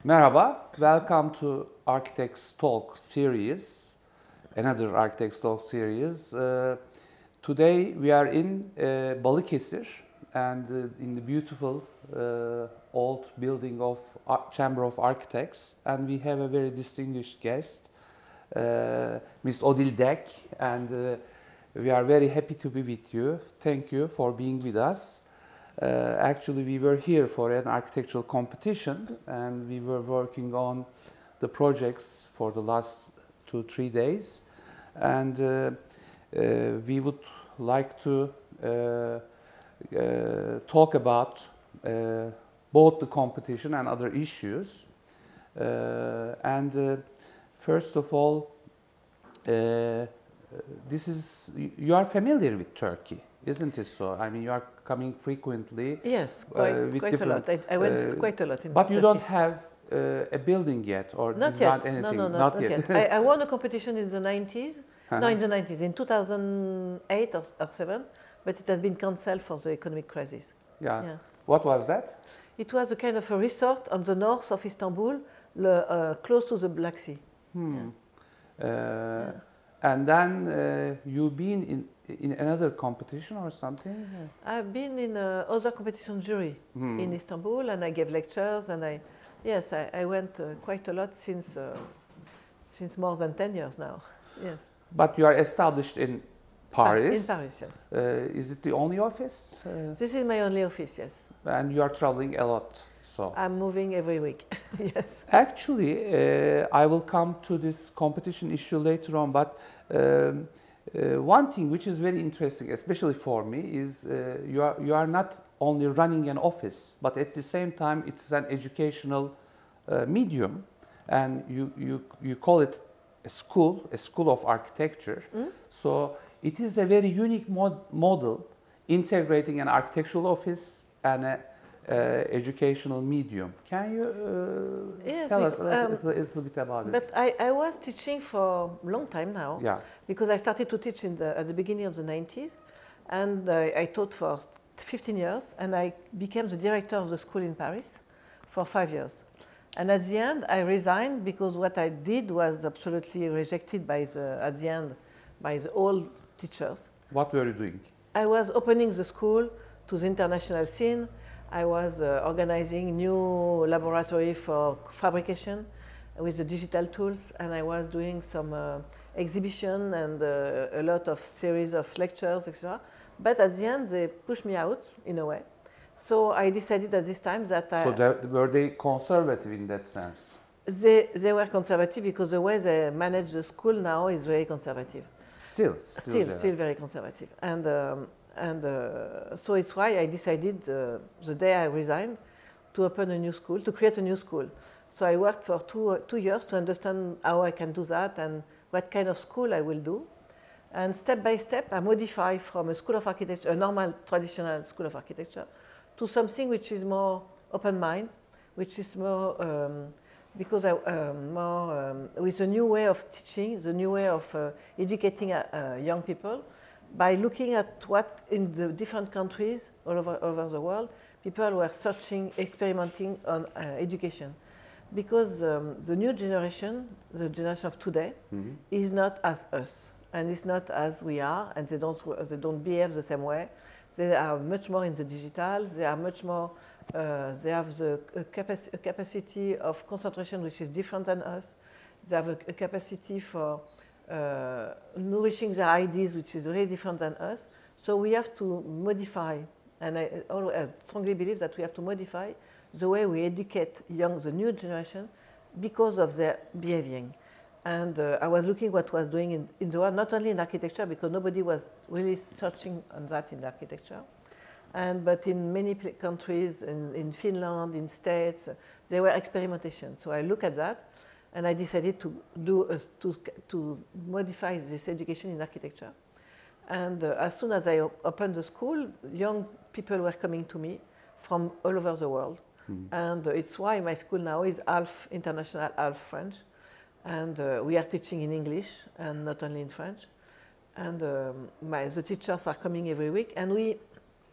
Merhaba, welcome to Architects Talk series, another Architects Talk series. Today we are in Balıkesir and in the beautiful old building of Chamber of Architects, and we have a very distinguished guest, Ms. Odile Dek, and we are very happy to be with you. Thank you for being with us. Actually, we were here for an architectural competition and we were working on the projects for the last 2-3 days. And we would like to talk about both the competition and other issues. First of all, you are familiar with Turkey, isn't it so? I mean, you are coming frequently. Yes, quite a lot. I went quite a lot in But Turkey. you don't have a building yet or Not designed yet. anything? No, not yet. I won a competition in the 90s. No, in the 90s, in 2008 or 7, but it has been cancelled for the economic crisis. Yeah. What was that? It was a kind of a resort on the north of Istanbul, close to the Black Sea. And then you've been in another competition or something? I've been in other competition jury in Istanbul, and I gave lectures, and I went quite a lot since more than 10 years now. Yes. But you are established in Paris. In Paris, yes. Is it the only office? This is my only office, yes. And you are traveling a lot, so. I'm moving every week, yes. Actually, I will come to this competition issue later on, but one thing which is very interesting, especially for me, is you are not only running an office, but at the same time it's an educational medium, and you call it a school of architecture. So it is a very unique model integrating an architectural office and an educational medium. Can you tell us a little bit about it? But I was teaching for a long time now, because I started to teach at the beginning of the 90s, and I taught for 15 years, and I became the director of the school in Paris for 5 years. And at the end, I resigned because what I did was absolutely rejected by the old teachers. What were you doing? I was opening the school to the international scene. I was organizing new laboratory for fabrication with the digital tools, and I was doing some exhibition and a lot of series of lectures, etc. But at the end, they pushed me out in a way. So I decided at this time that were they conservative in that sense? They were conservative because the way they manage the school now is very conservative. Still very conservative. So it's why I decided the day I resigned to open a new school, to create a new school. So I worked for two years to understand how I can do that and what kind of school I will do. And step by step, I modified from a school of architecture, a normal traditional school of architecture, to something which is more open mind, which is more because with a new way of teaching, the new way of educating young people, by looking at what in the different countries all over the world, people were searching, experimenting on education. Because the new generation, the generation of today, is not as us, and it's not as we are, and they don't behave the same way. They are much more in the digital, they are much more, they have the capacity of concentration which is different than us. They have a capacity for nourishing their ideas which is really different than us. So we have to modify, and I strongly believe that we have to modify the way we educate the new generation because of their behaving. And I was looking what was doing in the world, not only in architecture, because nobody was really searching on that in architecture, but in many countries, in Finland, in States, there were experimentations. So I look at that, and I decided to modify this education in architecture. And as soon as I opened the school, young people were coming to me from all over the world. And it's why my school now is half international, half French. And we are teaching in English and not only in French. And the teachers are coming every week. And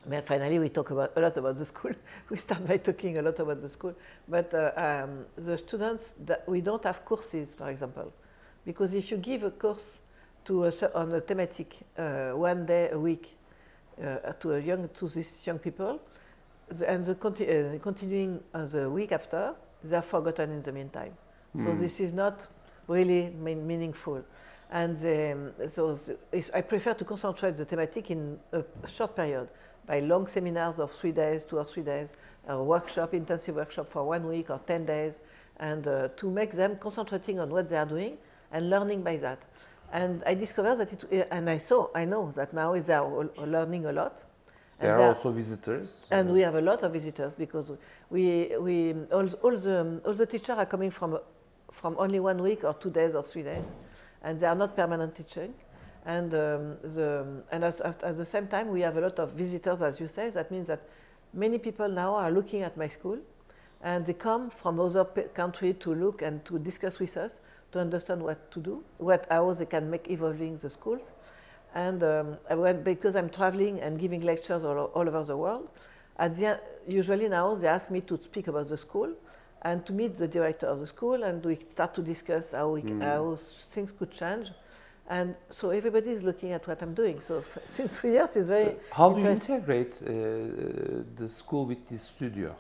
But finally, we talk a lot about the school. We start by talking a lot about the school. But the students, we don't have courses, for example. Because if you give a course on a thematic 1 day a week to these young people, continuing the week after, they are forgotten in the meantime. So this is not really meaningful. And I prefer to concentrate the thematic in a short period, by long seminars of 3 days, 2 or 3 days, a workshop, intensive workshop for 1 week or 10 days, and to make them concentrating on what they are doing and learning by that. And I discovered that I know that now they are learning a lot. They are also visitors. And we have a lot of visitors because all the teachers are coming from only 1 week or 2 days or 3 days, and they are not permanent teaching. And at the same time, we have a lot of visitors, as you say. That means that many people now are looking at my school, and they come from other countries to look and to discuss with us, to understand what to do, how they can make evolving the schools. And because I'm traveling and giving lectures all over the world, usually now they ask me to speak about the school and to meet the director of the school, and we start to discuss how things could change. And so everybody is looking at what I'm doing. So since 3 years is very How do you integrate the school with the studio?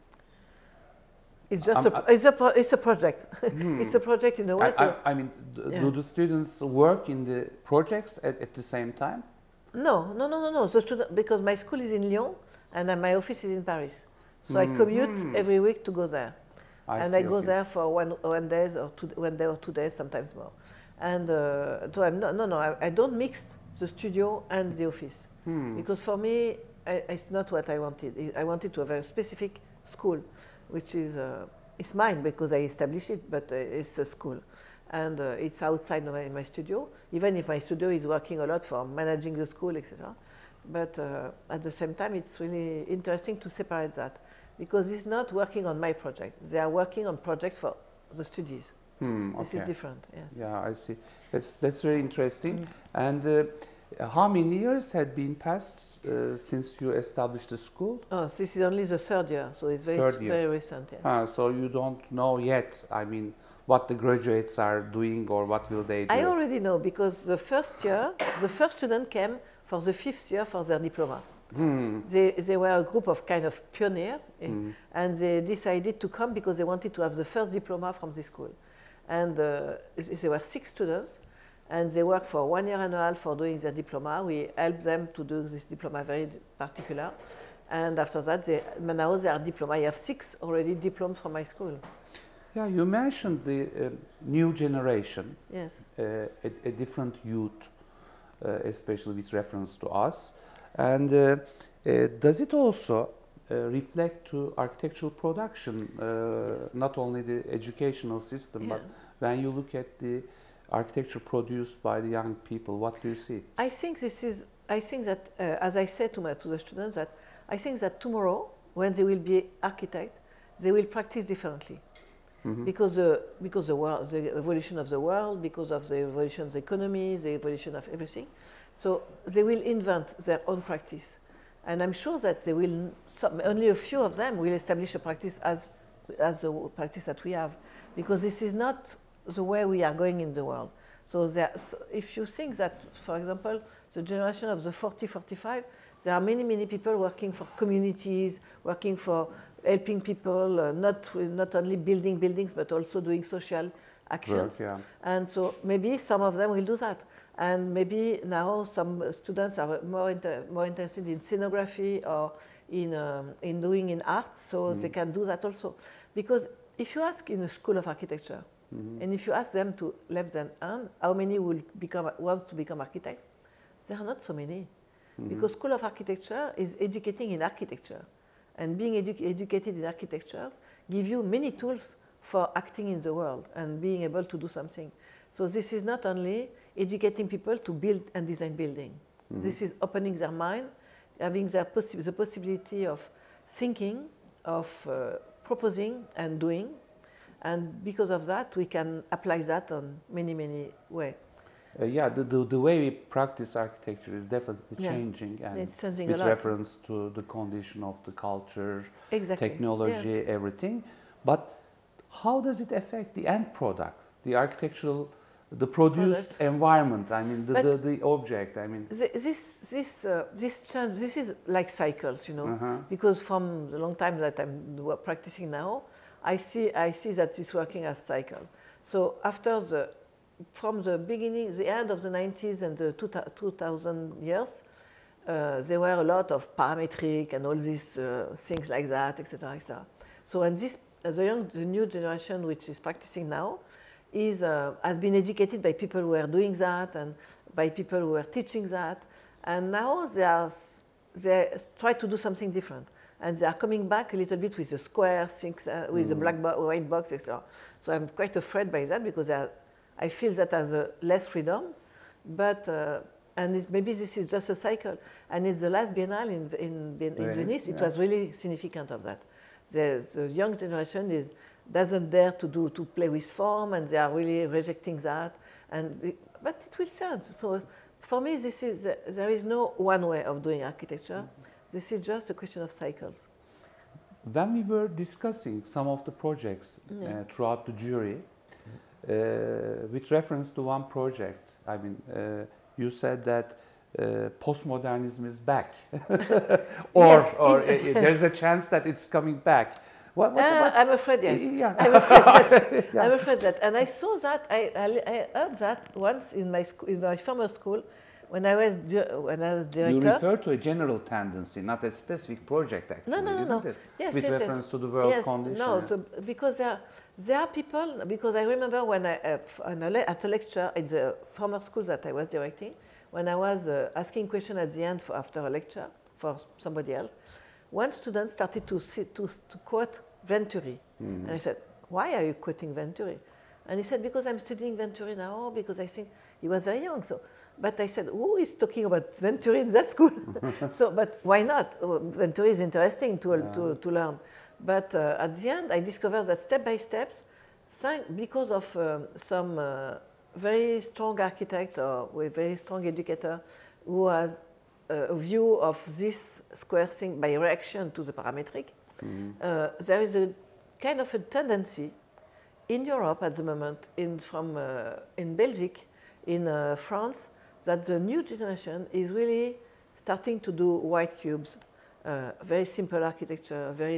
It's just it's a project. It's a project in a way. I mean, do the students work in the projects at the same time? No. Because my school is in Lyon and my office is in Paris. So I commute every week to go there. I go there for 1 day or 2 days, sometimes more. And so I don't mix the studio and the office, because for me it's not what I wanted. I wanted to have a specific school, which is it's mine because I established it, but it's a school, and it's outside my studio. Even if my studio is working a lot for managing the school, etc. But at the same time, it's really interesting to separate that, because it's not working on my project. They are working on projects for the studies. This is different, yes. Yeah, I see. That's very interesting. And how many years had been passed since you established the school? Oh, this is only the 3rd year, so it's very recent. Yes. So you don't know yet, I mean, what the graduates are doing or what will they do? I already know, because the first year, the first student came for the 5th year for their diploma. They were a group of kind of pioneers, and they decided to come because they wanted to have the first diploma from the school. And there were 6 students, and they worked for 1 year and a half for doing their diploma. We helped them to do this diploma very particular. And after that, now they are diploma. I have 6 already diplomas from my school. Yeah, you mentioned the new generation. Yes. A different youth, especially with reference to us. And does it also reflect to architectural production, yes, not only the educational system, but when you look at the architecture produced by the young people, what do you see? I think that, as I said to the students, that I think that tomorrow, when they will be architects, they will practice differently. Because the evolution of the world, because of the evolution of the economy, the evolution of everything. So they will invent their own practice. And I'm sure that they will, only a few of them will establish a practice as the practice that we have. Because this is not the way we are going in the world. So if you think that, for example, the generation of the 40-45, there are many people working for communities, working for helping people, not only building buildings, but also doing social action. And so maybe some of them will do that. And maybe now some students are more interested in scenography or in doing in art, so they can do that also. Because if you ask in a school of architecture, and if you ask them to left their hand, how many will want to become architects? There are not so many. Because School of Architecture is educating in architecture. And being educated in architecture gives you many tools for acting in the world and being able to do something. So this is not only educating people to build and design building. This is opening their mind, having the possibility of thinking, of proposing and doing. And because of that, we can apply that on many ways. Yeah, the way we practice architecture is definitely Yeah. changing, and It's changing with a lot. reference to the condition of the culture, Exactly. technology, Yes. everything. But how does it affect the end product, the architectural, the produced Product. environment? I mean, But the object. I mean, This change, this is like cycles, you know, because from the long time that I'm practicing now, I see that it's working as cycle. So from the beginning, the end of the 90s and the 2000 years, there were a lot of parametric and all these things like that, etc., etc. So, and the new generation which is practicing now has been educated by people who are doing that and by people who are teaching that, and now they try to do something different, and they are coming back a little bit with the square things, with the white box, etc. So I'm quite afraid by that because I feel that as less freedom, but and maybe this is just a cycle. And it's the last Biennale in Venice. It was really significant of that. The young generation doesn't dare to play with form, and they are really rejecting that. But it will change. So for me, there is no one way of doing architecture. This is just a question of cycles. When we were discussing some of the projects throughout the jury, with reference to one project, I mean, you said that postmodernism is back, or there's a chance that it's coming back. What? I'm afraid yes. Yeah. I'm afraid yes. Yeah. I'm afraid that, and I saw that. I heard that once in my former school, when I was director. You refer to a general tendency, not a specific project, actually, isn't it? Yes, with reference to the world condition. No, so because there are people. Because I remember when at a lecture in the former school that I was directing, when I was asking questions at the end after a lecture for somebody else, one student started to quote Venturi, and I said, "Why are you quoting Venturi?" And he said, "Because I'm studying Venturi now. Because I think he was very young." So, but I said, "Who is talking about Venturi in that school?" So, but why not? Venturi is interesting to learn. But at the end, I discovered that step by step, because of some very strong architect or very strong educator who has a view of this square thing by reaction to the parametric, there is a kind of a tendency in Europe at the moment, in Belgium, in France, that the new generation is really starting to do white cubes, very simple architecture, very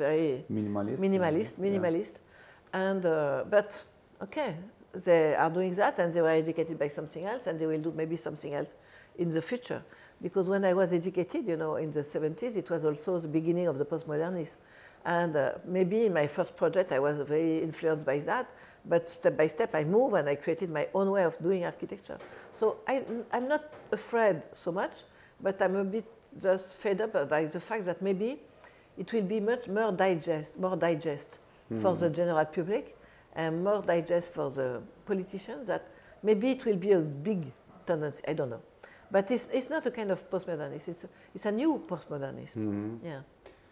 minimalist, and but okay, they are doing that, and they were educated by something else, and they will do maybe something else in the future. Because when I was educated, you know, in the 70s, it was also the beginning of the postmodernism. And maybe in my first project, I was very influenced by that. But step by step, I moved and I created my own way of doing architecture. So I'm not afraid so much, but I'm a bit just fed up by the fact that maybe it will be much more digest for the general public and more digest for the politicians, that maybe it will be a big tendency. I don't know. But it's not a kind of postmodernism. It's a new postmodernism. Yeah.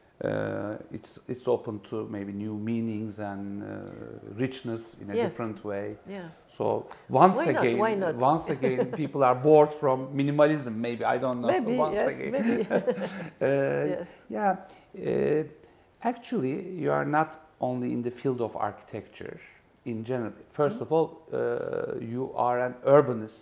It's open to maybe new meanings and richness in a different way. Yeah. So once again, people are bored from minimalism. Maybe, I don't know. Maybe, once yes, again. Maybe. Yes. Yeah. Actually, you are not only in the field of architecture. In general, first of all, you are an urbanist,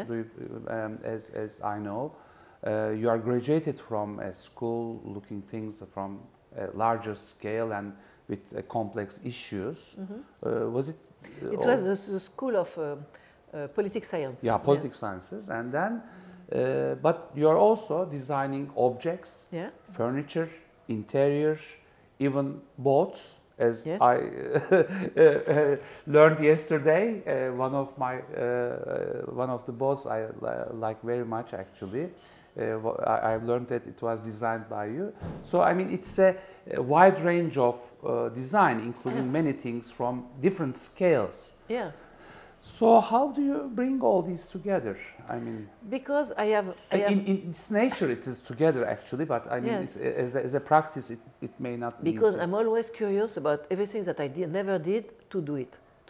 as I know. You are graduated from a school looking things from a larger scale and with complex issues. Was it? It was the school of political science. Yeah, political sciences, and then, but you are also designing objects, furniture, interior, even boats. As I learned yesterday, one of the boats I like very much, actually. I've learned that it was designed by you. So I mean, it's a wide range of design, including many things from different scales. Yeah. So how do you bring all these together? I mean, because I have in its nature it is together, actually, but I mean, it's, as a practice, it may not be. Because I'm always curious about everything that I never did to do it,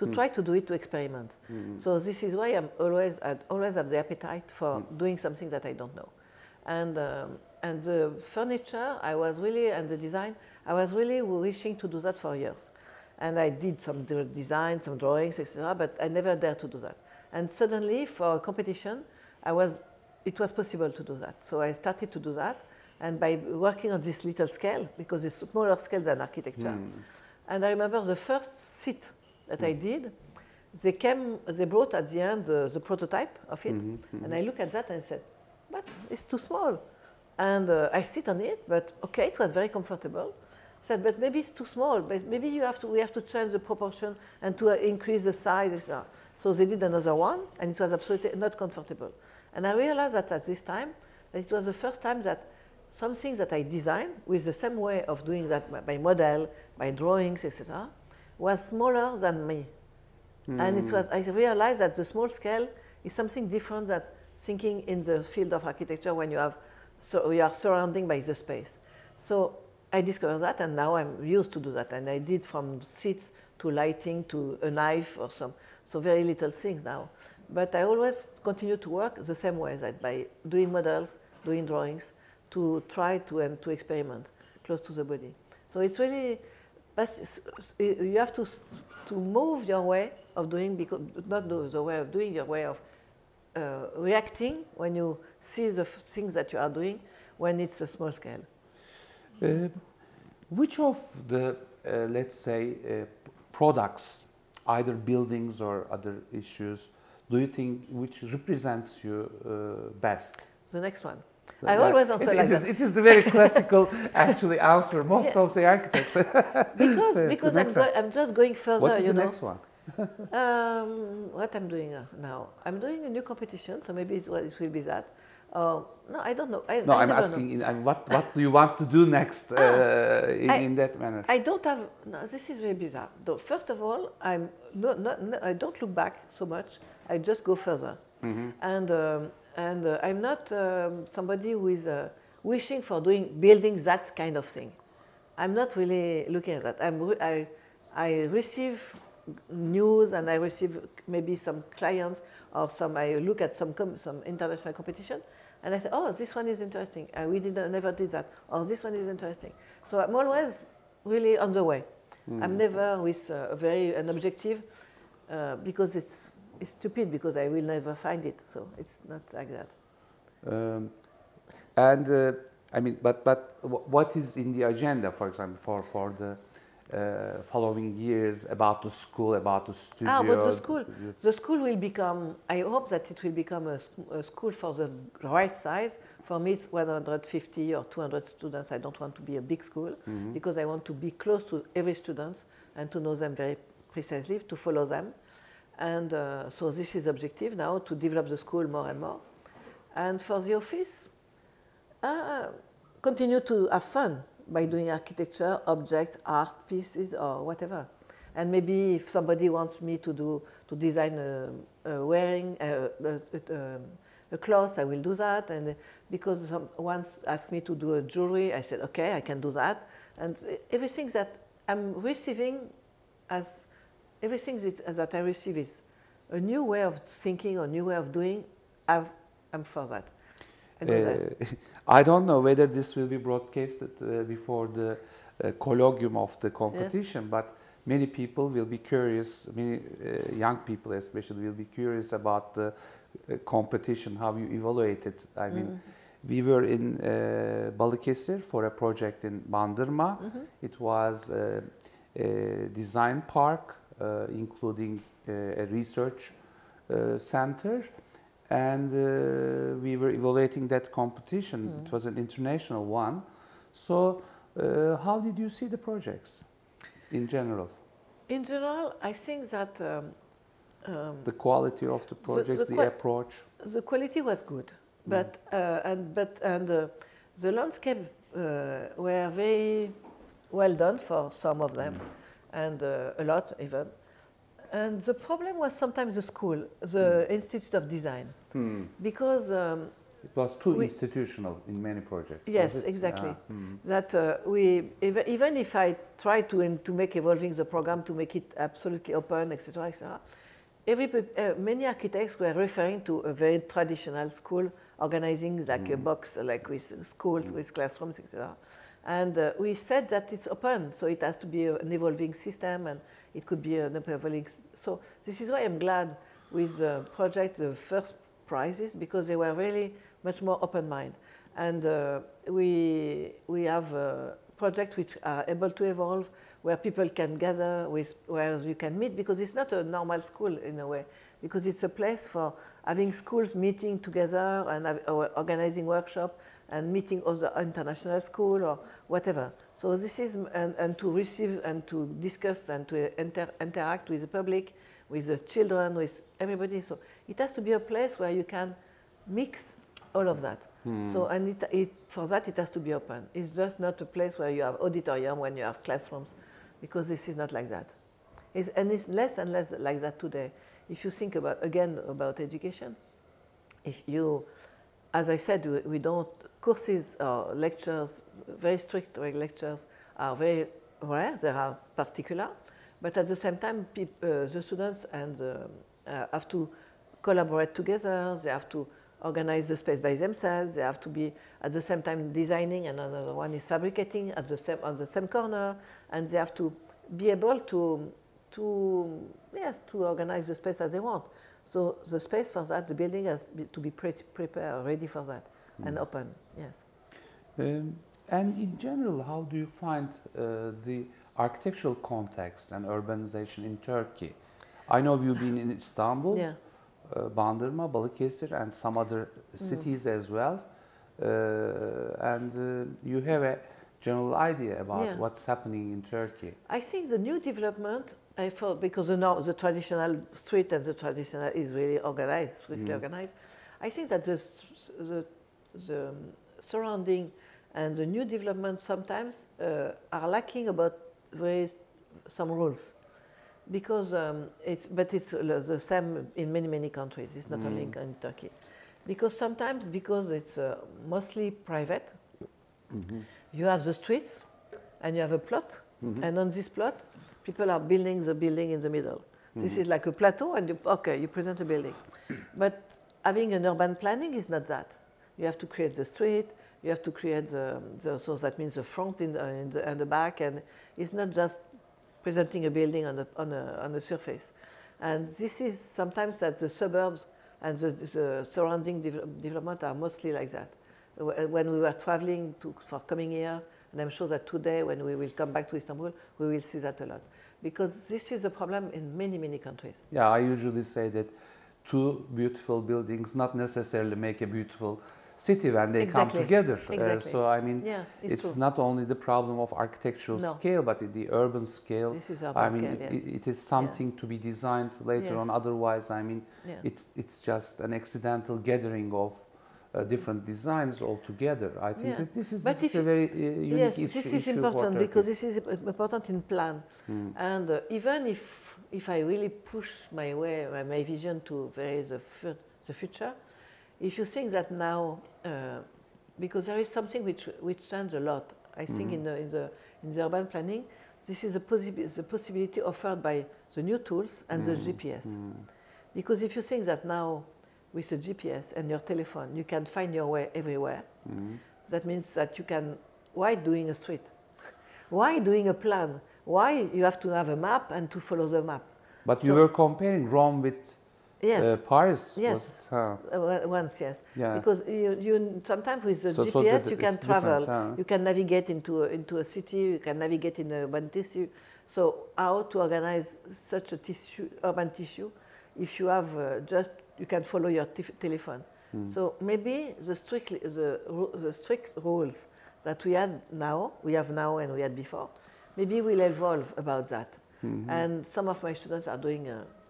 to try to do it, to experiment. So this is why I always have the appetite for doing something that I don't know. And the furniture, and the design, I was really wishing to do that for years. And I did some design, some drawings, etc., but I never dared to do that. And suddenly, for a competition, it was possible to do that. So I started to do that, and by working on this little scale, because it's smaller scale than architecture. And I remember the first seat that I did, they brought at the end the prototype of it, and I looked at that and I said, but it's too small. And I sit on it, but okay, it was very comfortable. I said, but maybe it's too small, but maybe we have to change the proportion and to increase the size, etc. So they did another one, and it was absolutely not comfortable. And I realized that at this time, that it was the first time that something that I designed with the same way of doing that by model, by drawings, etc., was smaller than me. And I realized that the small scale is something different than thinking in the field of architecture when you are surrounding by the space. So I discovered that, and now I'm used to do that. And I did from seats to lighting to a knife or so very little things now. But I always continue to work the same way, that by doing models, doing drawings, to try to experiment close to the body. So it's really, you have to move your way of doing, because not the way of doing, your way of reacting when you see the things that you are doing when it's a small scale. Which of the, let's say, products, either buildings or other issues, do you think which represents you best? The next one. I always answer like that. It is the very classical, actually, answer most of the architects. because I'm just going further. What is the next one? What I'm doing now? I'm doing a new competition, so maybe it will be that. No, I don't know. I'm asking, what do you want to do next in that manner? I don't have. No, this is very bizarre. Though, first of all, I don't look back so much. I just go further, and I'm not somebody who is wishing for building that kind of thing. I'm not really looking at that. I receive news, and I receive maybe some clients or I look at some international competition, and I say, oh, this one is interesting. We never did that. Or this one is interesting. So I'm always really on the way. I'm never with an objective because it's stupid, because I will never find it. So it's not like that. But what is in the agenda, for example, for the following years, about the school, about the studio? But the school will become, I hope that it will become a school for the right size. For me, it's 150 or 200 students. I don't want to be a big school, because I want to be close to every student and to know them very precisely, to follow them. And so this is the objective now, to develop the school more and more. And for the office, continue to have fun by doing architecture, object, art pieces, or whatever. And maybe if somebody wants me to design a cloth, I will do that. And because once asked me to do a jewelry, I said, okay, I can do that. And everything that I'm receiving, everything that I receive is a new way of thinking or new way of doing. I'm for that. I don't know whether this will be broadcasted before the colloquium of the competition, but many people will be curious, many young people especially will be curious about the competition, how you evaluate it. I mean, we were in Balıkesir for a project in Bandırma. It was a design park, including a research center. And we were evaluating that competition. It was an international one. So how did you see the projects in general? In general, I think that the quality of the projects, the approach. The quality was good, but the landscape were very well done for some of them, and a lot even. And the problem was sometimes the school, the Institute of Design, because It was too institutional in many projects. Yes, exactly. That even if I try to make evolving the program to make it absolutely open, etc., etc., many architects were referring to a very traditional school organizing like a box, like with schools, with classrooms, etc. And we said that it's open, so it has to be an evolving system, and it could be an evolving. So this is why I'm glad with the project, the first prizes, because they were really much more open-minded. And we have projects which are able to evolve, where people can gather, where you can meet, because it's not a normal school in a way, because it's a place for having schools meeting together and organizing workshops and meeting other international school or whatever. So this is, and to receive and to discuss and to interact with the public, with the children, with everybody. So it has to be a place where you can mix all of that. So, and for that it has to be open. It's just not a place where you have auditorium, when you have classrooms, because this is not like that. And it's less and less like that today. If you think about education, if you, as I said, we don't, courses or lectures, very strict lectures are very rare, they are particular, but at the same time, the students have to collaborate together, they have to organize the space by themselves, they have to be at the same time designing, and another one is fabricating on the same corner, and they have to be able to organize the space as they want. So the space for that, the building has to be prepared, ready for that, and open, yes. And in general, how do you find the architectural context and urbanization in Turkey? I know you've been in Istanbul, Yeah. Bandırma, Balıkesir, and some other cities as well. And you have a general idea about what's happening in Turkey. I think the new development, I thought, because the traditional street and the traditional is really organized, strictly organized. I think that the surrounding and the new development sometimes are lacking about some rules. Because it's the same in many countries. It's not only in Turkey, because sometimes it's mostly private. You have the streets, and you have a plot, and on this plot, people are building the building in the middle. This is like a plateau, and you present a building. But having an urban planning is not that. You have to create the street. You have to create so that means the front and the back, and it's not just presenting a building on a surface. And this is sometimes that the suburbs and the surrounding development are mostly like that. When we were traveling for coming here, and I'm sure that today when we will come back to Istanbul, we will see that a lot. Because this is a problem in many countries. Yeah, I usually say that two beautiful buildings not necessarily make a beautiful city when they come together. So I mean, it's not only the problem of architectural scale, but the urban scale. This is urban scale, it is something to be designed later on. Otherwise, I mean, it's just an accidental gathering of different designs all together. I think this is a very unique issue. Yes, this is important because this is important in plan. And even if I really push my vision to the future, if you think that now, because there is something which changed a lot, I think in the urban planning, this is the possibility offered by the new tools and the GPS. Because if you think that now with the GPS and your telephone, you can find your way everywhere, that means that you can, why doing a street? Why doing a plan? Why you have to have a map and to follow the map? But you were comparing Rome with Paris? Yes. Once, yes. Yeah. Because you sometimes with the GPS you can travel, you can navigate into a city, you can navigate in a urban tissue. So how to organize such a urban tissue? If you have you can follow your telephone. So maybe the strict rules that we have now and we had before, maybe we'll evolve about that. And some of my students are doing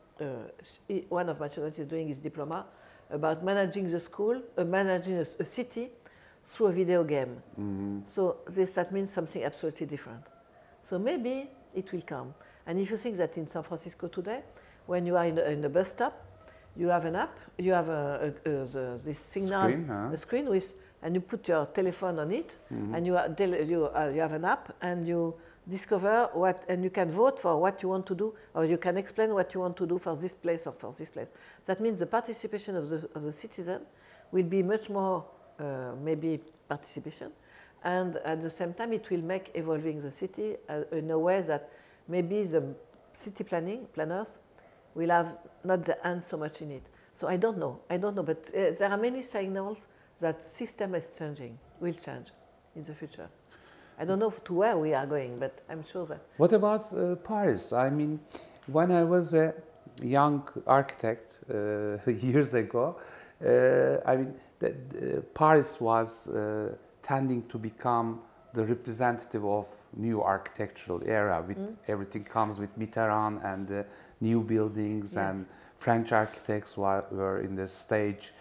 one of my students is doing his diploma about managing the school, managing a city through a video game. So that means something absolutely different. So maybe it will come. And if you think that in San Francisco today, when you are in a bus stop, You have an app. You have this signal, Screen, huh? a screen with, and you put your telephone on it, and you have an app, and you discover what, and you can vote for what you want to do, or you can explain what you want to do for this place or for this place. That means the participation of the citizen will be much more, maybe participation, and at the same time it will make evolving the city in a way that maybe the city planners will have not the hand so much in it. So I don't know, but there are many signals that system is changing, will change in the future. I don't know to where we are going, but I'm sure that. What about Paris? I mean, when I was a young architect years ago, I mean, Paris was tending to become the representative of new architectural era. With everything comes with Mitterrand and new buildings, Yes. and French architects were in the stage.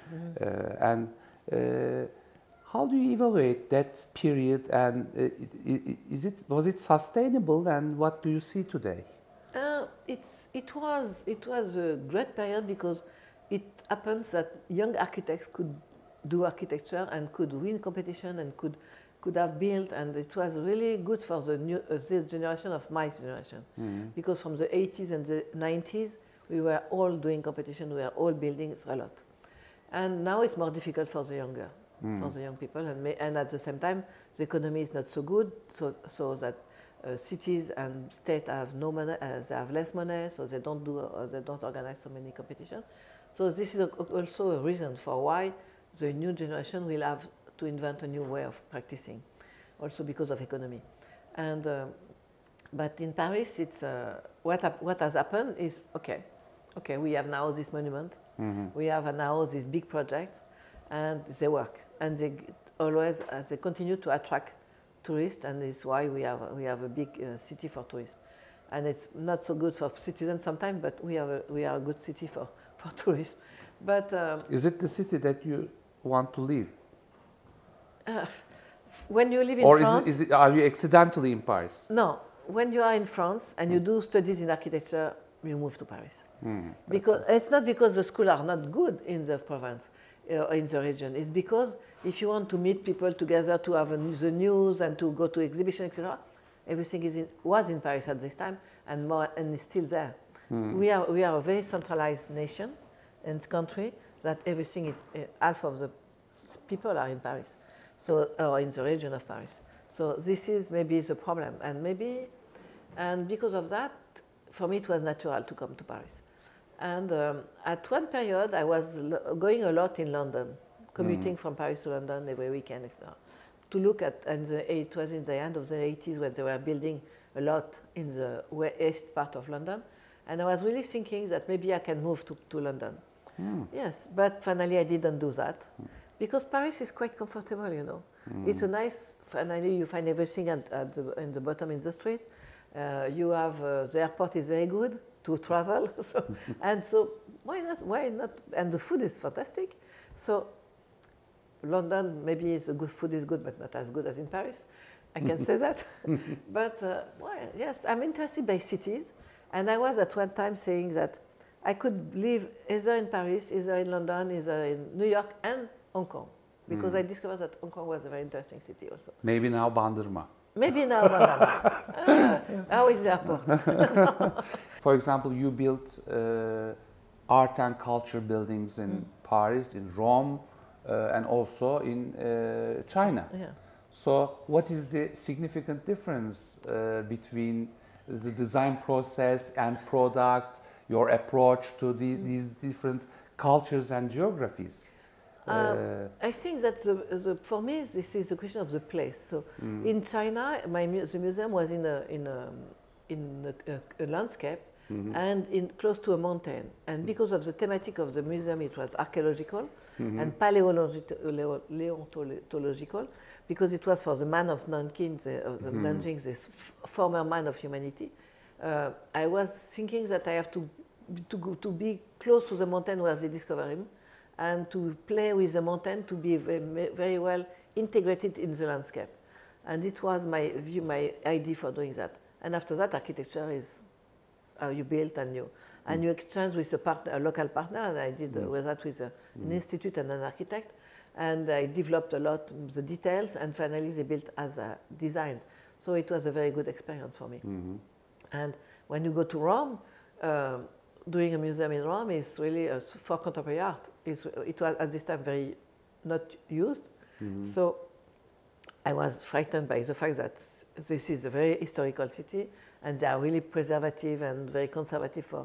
How do you evaluate that period, and was it sustainable, and what do you see today? It was a great period because it happens that young architects could do architecture and could win competition and could have built, and it was really good for the new this generation of my generation, because from the 80s and the 90s we were all doing competition, we were all building a lot, and now it's more difficult for the younger. For the young people, and at the same time, the economy is not so good, so that cities and state have no money, they have less money, so they don't organize so many competitions. So this is also a reason for why the new generation will have to invent a new way of practicing, also because of economy. And but in Paris, it's what has happened is okay. We have now this monument, we have now this big project, and they work. And they always they continue to attract tourists, and it's why we have a big city for tourists. And it's not so good for citizens sometimes, but we are a good city for tourists. But is it the city that you want to live? When you live in or France, are you accidentally in Paris? No, when you are in France and you do studies in architecture, you move to Paris. Because it's not because the schools are not good in the province. In the region, it's because if you want to meet people together, to have the news and to go to exhibition, etc., everything was in Paris at this time, and is still there. We are a very centralized nation and country that everything is half of the people are in Paris, or in the region of Paris. So this is maybe the problem, and because of that, for me it was natural to come to Paris. And at one period, I was going a lot in London, commuting from Paris to London every weekend, etc. To look at, and it was in the end of the 80s when they were building a lot in the west part of London. And I was really thinking that maybe I can move to London. Yes, but finally I didn't do that. Because Paris is quite comfortable, you know. It's a nice, finally you find everything in the bottom in the street. You have, the airport is very good to travel, so why not? And the food is fantastic. So London, maybe food is good, but not as good as in Paris. I can say that. But yes, I'm interested by cities, and I was at one time saying that I could live either in Paris, either in London, either in New York and Hong Kong, because I discovered that Hong Kong was a very interesting city also. Maybe now Bandırma. Maybe now, how is the airport? For example, you built art and culture buildings in Paris, in Rome, and also in China. Yeah. So what is the significant difference between the design process and product, your approach to these different cultures and geographies? I think that for me, this is a question of the place. So in China, the museum was in a landscape and close to a mountain. And because of the thematic of the museum, it was archaeological and paleontological, because it was for the man of Nanking, Nanjing, this former man of humanity. I was thinking that I have to be close to the mountain where they discovered him, and to play with the mountain, to be very well integrated in the landscape. And it was my view, my idea for doing that. And after that, architecture is how you build and and you exchange with a local partner, and I did with that with an institute and an architect, and I developed a lot the details, and finally they built as a design. So it was a very good experience for me. And when you go to Rome, doing a museum in Rome is really for contemporary art. It was at this time very not used. So I was frightened by the fact that this is a very historical city, and they are really preservative and very conservative for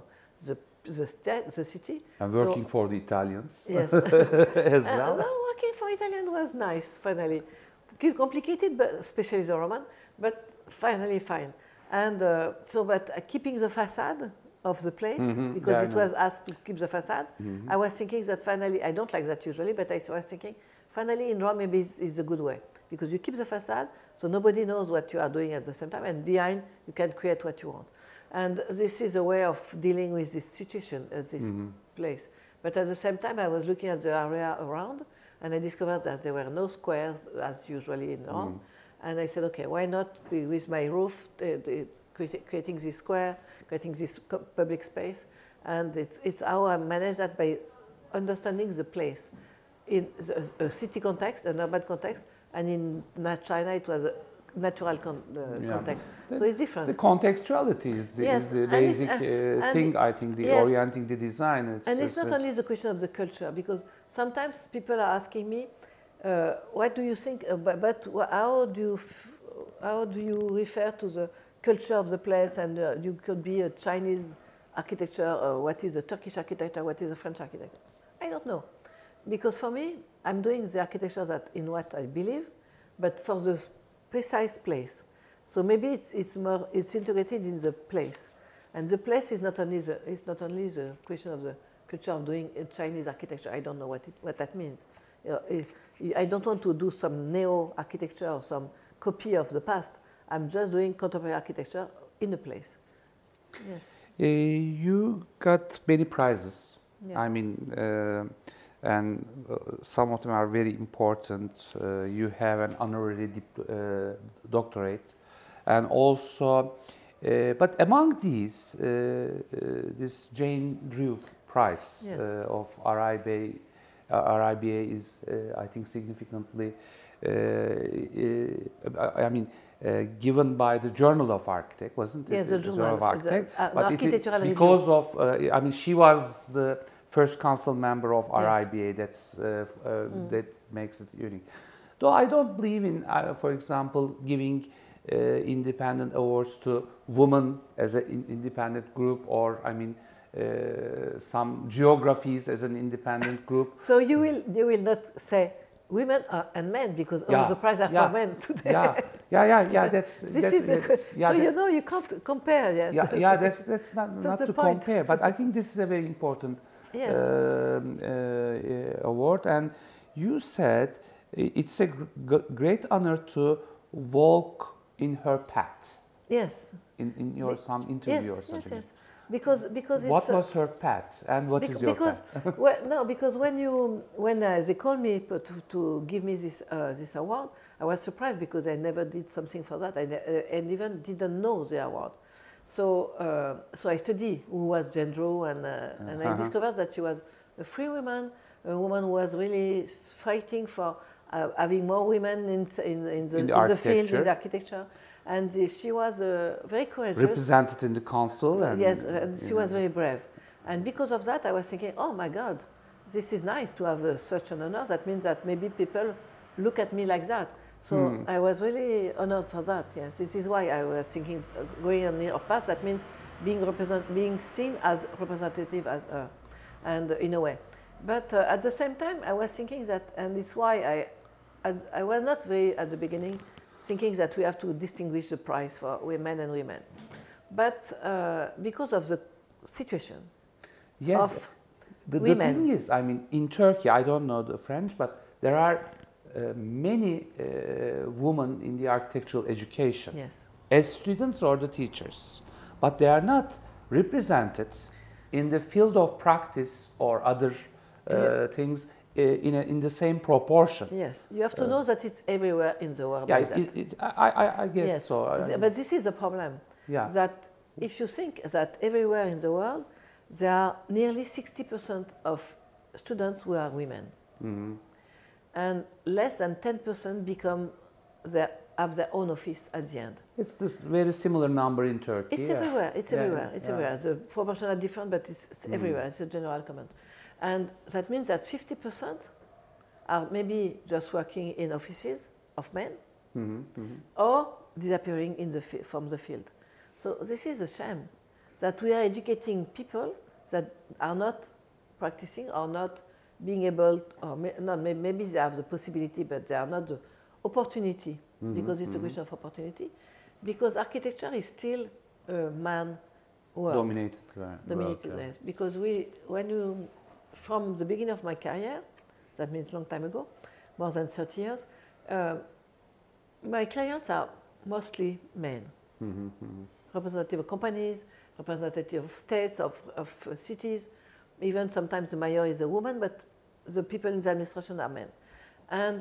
the city. And working for the Italians yes. as well. No, working for Italian was nice, finally. Complicated, but especially the Roman, but finally fine. And but keeping the facade of the place, because it was asked to keep the facade, I was thinking that finally, I don't like that usually, but I was thinking, finally in Rome maybe it's a good way, because you keep the facade, so nobody knows what you are doing at the same time, and behind you can create what you want. And this is a way of dealing with this situation, this place. But at the same time, I was looking at the area around, and I discovered that there were no squares as usually in Rome. And I said, okay, why not be with my roof, creating this square, creating this public space. And it's how I manage that by understanding the place in a city context, an urban context, and in China it was a natural context. So it's different. The contextuality is the basic thing, I think, orienting the design. It's not only the question of the culture, because sometimes people are asking me, what do you think, but how do you refer to the culture of the place, and you could be a Chinese architecture, or what is a Turkish architecture, what is a French architecture? I don't know. Because for me, I'm doing the architecture that in what I believe, but for the precise place. So maybe it's integrated in the place. And the place is not only the question of the culture of doing Chinese architecture. I don't know what that means. I don't want to do some neo-architecture or some copy of the past. I'm just doing contemporary architecture in a place. Yes. You got many prizes. Yeah. I mean, and some of them are very important. You have an honorary doctorate, and also, but among these, this Jane Drew Prize of RIBA is, I think, significantly, I mean, given by the Journal of Architect, wasn't it? Yes, the Journal of Architect. But because of, I mean, she was the first council member of RIBA. That makes it unique. Though I don't believe in, for example, giving independent awards to women as an independent group, or I mean, some geographies as an independent group. So you will not say women and men, because all the prizes are for men today. So you know you can't compare. Yes. That's not to compare, but I think this is a very important award. And you said it's a great honor to walk in her path. Yes. In your some interview or something. Yes. Because it's what was her path, and what is your path? Because when they called me to give me this award, I was surprised, because I never did something for that, and even didn't know the award. So I studied who was Jane Drew, and I discovered that she was a free woman, a woman who was really fighting for having more women in the field, in the architecture. And she was very courageous. Represented in the council. And she was very brave. And because of that, I was thinking, oh my God, this is nice to have such an honor. That means that maybe people look at me like that. So I was really honored for that, yes. This is why I was thinking, going on her path, that means being seen as representative as her, and in a way. But at the same time, I was thinking that, and it's why I was not very, at the beginning, thinking that we have to distinguish the prize for men and women. But because of the situation of the thing is, I mean, in Turkey, I don't know the French, but there are many women in the architectural education, as students or the teachers, but they are not represented in the field of practice or other things in the same proportion. Yes, you have to know that it's everywhere in the world. I guess so. But this is the problem. That if you think that everywhere in the world, there are nearly 60% of students who are women. And less than 10% have their own office at the end. It's this very similar number in Turkey. It's everywhere. It's everywhere. It's everywhere. The proportions are different, but it's everywhere. It's a general comment. And that means that 50% are maybe just working in offices of men or disappearing from the field. So this is a shame that we are educating people that are not practicing or not being able, or maybe they have the possibility, but they are not the opportunity, because it's a question of opportunity, because architecture is still a man world. Dominated world, yes. Because from the beginning of my career, that means long time ago, more than 30 years, my clients are mostly men. Representative of companies, representative of states, of cities. Even sometimes the mayor is a woman, but the people in the administration are men. And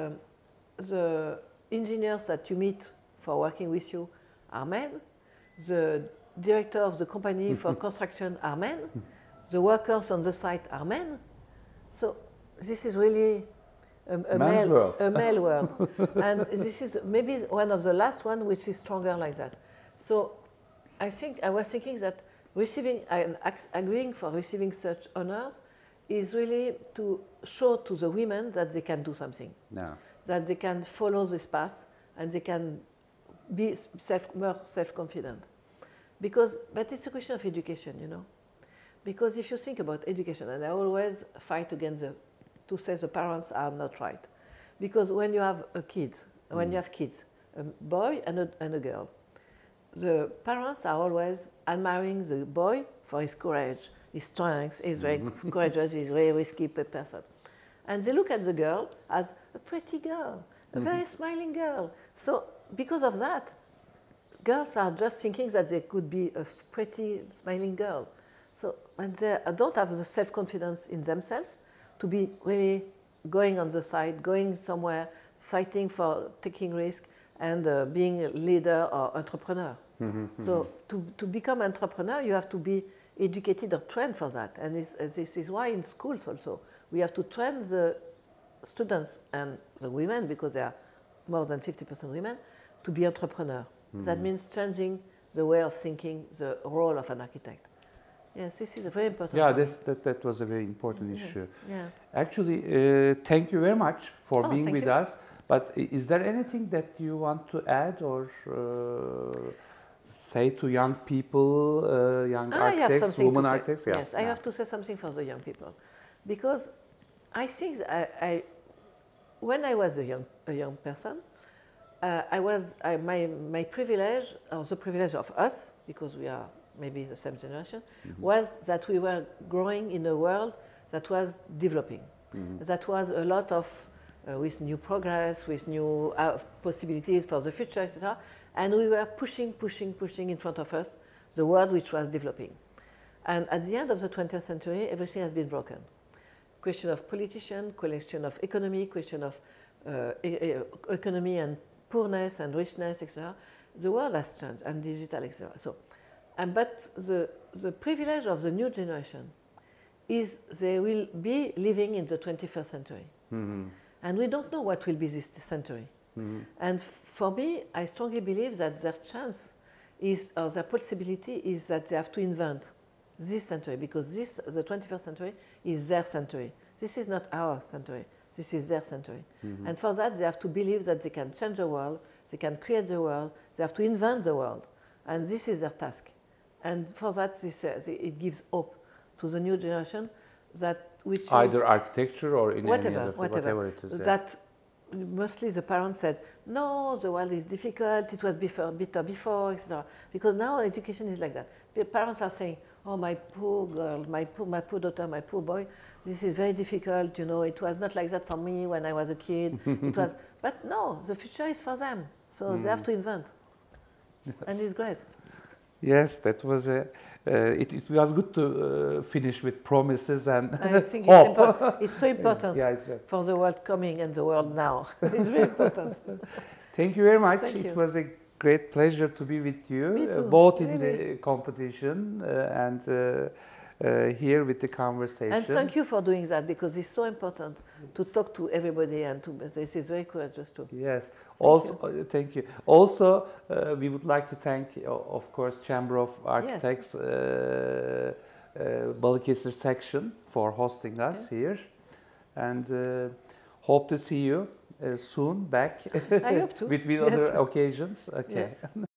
the engineers that you meet for working with you are men. The director of the company for construction are men. The workers on the site are men. So this is really a male world. And this is maybe one of the last one which is stronger like that. So I was thinking that agreeing for receiving such honors is really to show to the women that they can do something. That they can follow this path and they can be more self-confident. But it's a question of education, you know. Because if you think about education, and I always fight against to say the parents are not right. Because when you have kids, a boy and a girl, the parents are always admiring the boy for his courage, his strength, he's very courageous, he's a very risky person. And they look at the girl as a pretty girl, a very smiling girl. So because of that, girls are just thinking that they could be a pretty, smiling girl. So when they don't have the self-confidence in themselves to be really going on the side, going somewhere, fighting for taking risk, and being a leader or entrepreneur. So to become entrepreneur, you have to be educated or trained for that. And this is why in schools also, we have to train the students and the women, because there are more than 50% women, to be entrepreneur. That means changing the way of thinking, the role of an architect. Yes, this is a very important. Yeah, that was a very important issue. Yeah. Actually, thank you very much for being with us. But is there anything that you want to add or say to young people, young architects, women architects? Yes, I have to say something for the young people, because I think when I was a young person, my privilege, or the privilege of us, because we are maybe the same generation, was that we were growing in a world that was developing. That was a lot of, with new progress, with new possibilities for the future, etc. And we were pushing in front of us the world which was developing. And at the end of the 20th century, everything has been broken. Question of politician, question of economy, question of economy and poorness and richness, etc. The world has changed, and digital, etc. So, but the privilege of the new generation is they will be living in the 21st century. And we don't know what will be this century. And for me, I strongly believe that their chance is, or their possibility is that they have to invent this century, because the 21st century is their century. This is not our century. This is their century. And for that, they have to believe that they can change the world, they can create the world, they have to invent the world. And this is their task. And for that, it gives hope to the new generation, which either is architecture or in whatever it is. That mostly the parents said, no, the world is difficult, it was better before, etc. Because now education is like that. The parents are saying, oh, my poor girl, my poor daughter, my poor boy, this is very difficult, you know, it was not like that for me when I was a kid. But no, the future is for them. So they have to invent. Yes. And it's great. Yes, that was it was good to finish with promises and I think hope. It's so important for the world coming and the world now. It's very important. Thank you very much. Thank you. It was a great pleasure to be with you, Me too, both really. in the competition and here with the conversation. And thank you for doing that, because it's so important to talk to everybody, and this is very courageous too. Yes. Thank you. Also, we would like to thank, of course, Chamber of Architects, Balıkesir section for hosting us here, and hope to see you soon back I hope to. with other occasions. Okay. Yes.